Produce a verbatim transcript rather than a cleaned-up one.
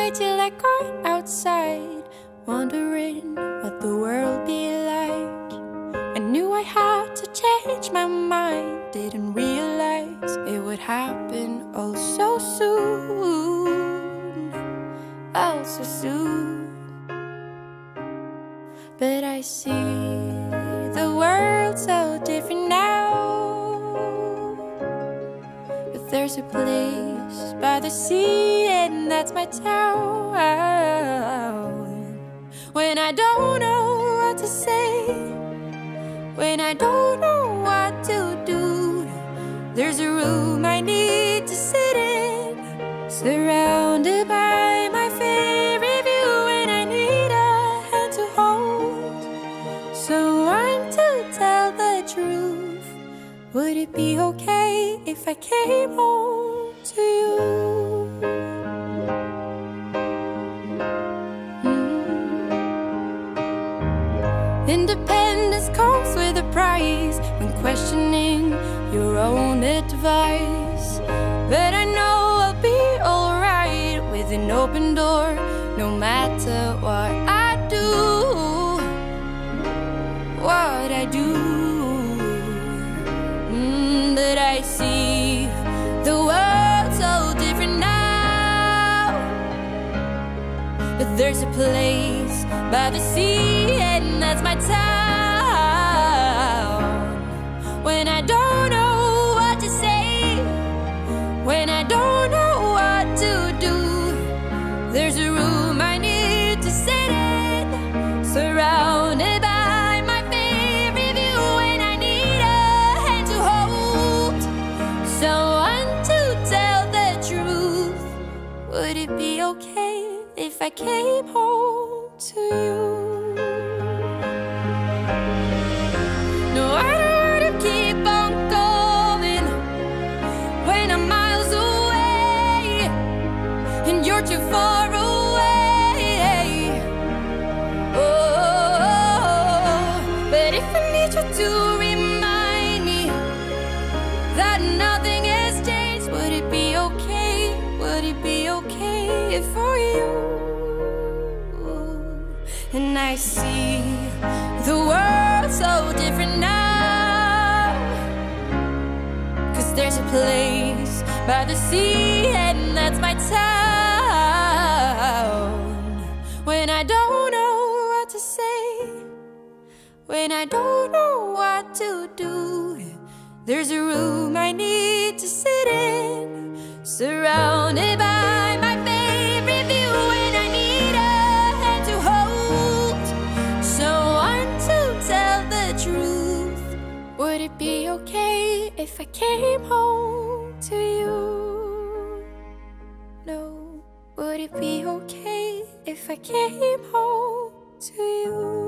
night till I got outside, wondering what the world be like. I knew I had to change my mind, didn't realize it would happen all so soon, all so soon. But I see the world so different now. But there's a place by the sea, and that's my town. When I don't know what to say, when I don't know what to do, there's a room I need to sit in, surrounded by my favorite view, and I need a hand to hold, someone to tell the truth. Would it be okay if I came home to you? Mm. Independence comes with a price when questioning your own advice. But I know I'll be alright with an open door, no matter what I do, what I do. Mm, but I see the world so different now. But there's a place by the sea, and that's my town. When I don't know what to say, when I don't know what to do, there's a room I need to sit in, surrounded by my favorite view, and I need a hand to hold, someone to tell the truth. Would it be okay if I came home to you? No, I don't want to keep on going when I'm miles away and you're too far away. Oh, but if I need you to remind me that nothing has changed, would it be okay? Would it be okay for you? And I see the world so different now, 'cause there's a place by the sea, and that's my town. When I don't know what to say, when I don't know what to do, there's a room I need to sit in, surrounded by my favorite view, and I need a hand to hold, someone to tell the truth. Would it be okay if I came home to you? No, would it be okay if I came home to you?